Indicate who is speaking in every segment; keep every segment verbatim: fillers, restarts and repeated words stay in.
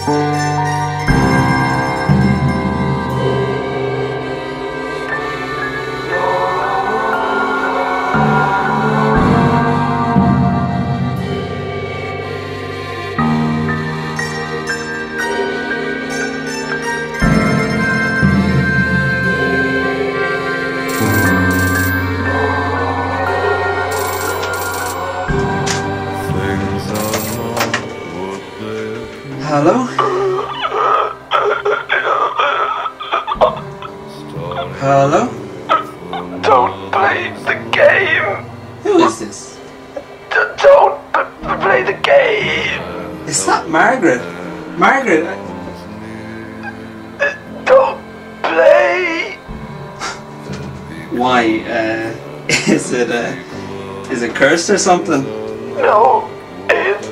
Speaker 1: Hello? Hello?
Speaker 2: Don't play the game!
Speaker 1: Who is this?
Speaker 2: D don't p play the game!
Speaker 1: Is that Margaret? Margaret? I...
Speaker 2: Uh, don't play!
Speaker 1: Why, uh, is it, uh, is it cursed or something?
Speaker 2: No, it's...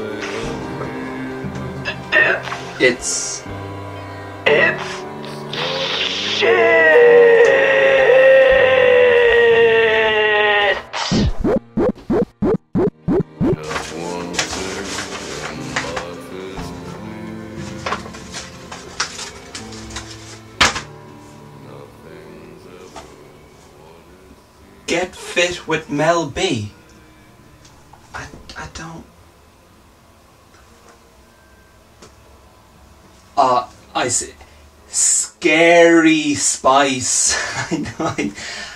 Speaker 2: It's...
Speaker 1: It's...
Speaker 2: It's... shit!
Speaker 1: Get Fit with Mel B. I, I don't... Ah, uh, I see. Scary Spice. I know. I...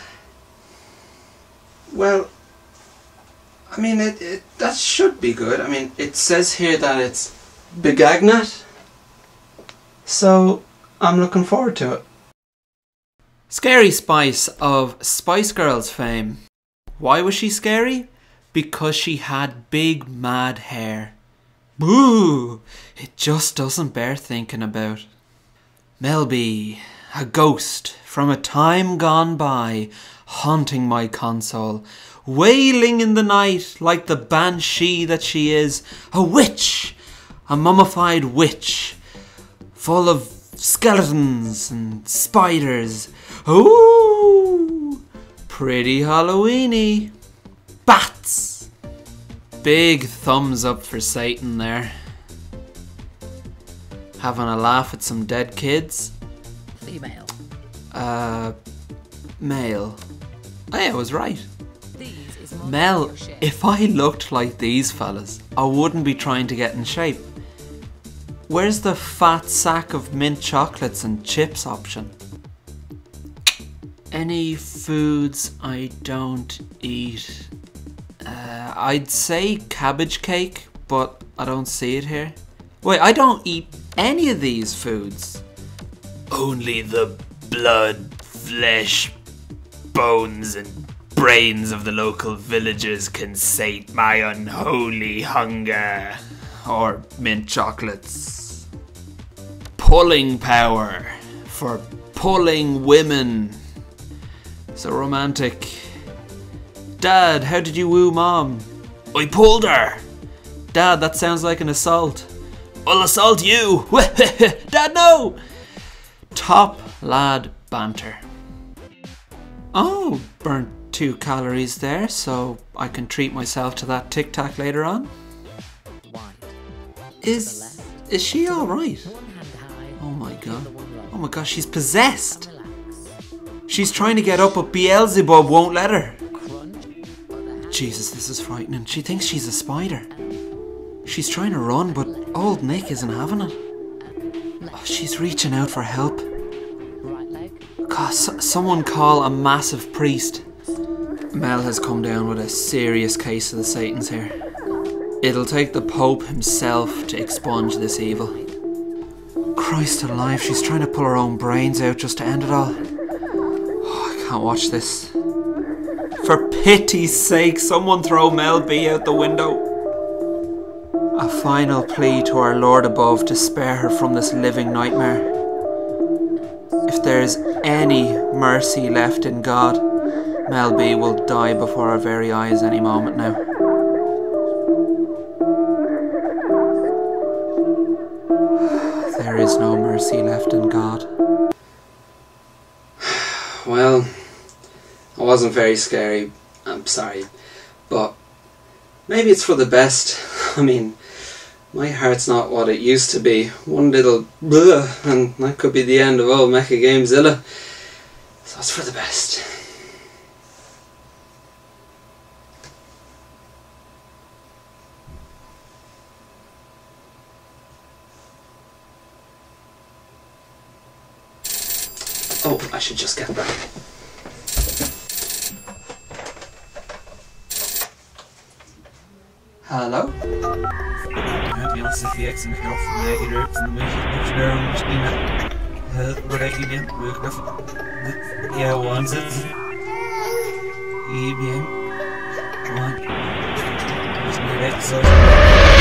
Speaker 1: Well, I mean, it, it that should be good. I mean, it says here that it's Begagnat. So, I'm looking forward to it. Scary Spice of Spice Girls fame. Why was she scary? Because she had big mad hair. Boo! It just doesn't bear thinking about. Mel B, a ghost from a time gone by, haunting my console, wailing in the night like the banshee that she is, a witch, a mummified witch, full of skeletons and spiders. Ooh, pretty Halloweeny. Bats. Big thumbs up for Satan there. Having a laugh at some dead kids.
Speaker 3: Female.
Speaker 1: Uh, male. Oh yeah, I was right.
Speaker 3: These is
Speaker 1: Mel, if I looked like these fellas, I wouldn't be trying to get in shape. Where's the fat sack of mint chocolates and chips option? Any foods I don't eat? Uh, I'd say cabbage cake, but I don't see it here. Wait, I don't eat any of these foods. Only the blood, flesh, bones and brains of the local villagers can sate my unholy hunger. Or mint chocolates. Pulling power for pulling women. So romantic. Dad, how did you woo Mom? I pulled her. Dad, that sounds like an assault. I'll assault you. Dad, no. Top lad banter. Oh, burnt two calories there, so I can treat myself to that Tic Tac later on. Is is she all right? Oh my god. Oh my gosh, she's possessed. She's trying to get up, but Beelzebub won't let her. Jesus, this is frightening. She thinks she's a spider. She's trying to run, but old Nick isn't having it. Oh, she's reaching out for help. God, so someone call a massive priest. Mel has come down with a serious case of the Satans here. It'll take the Pope himself to expunge this evil. Christ alive, she's trying to pull her own brains out just to end it all. Oh, I can't watch this. For pity's sake, someone throw Mel B out the window. A final plea to our Lord above to spare her from this living nightmare. If there's any mercy left in God, Mel B will die before our very eyes any moment now. There is no mercy left in God. Well, it wasn't very scary, I'm sorry, but maybe it's for the best. I mean, My heart's not what it used to be. One little bleh, and that could be the end of old Mecha Gamezilla. So it's for the best. Oh, I should just get that. Hello?
Speaker 4: Heb je als V X en knop van mij gedrukt en dan moet je het weer misschien het bereik je bent, wil ik even ja, one zet. Hier bien. One. Dus nu weg zo.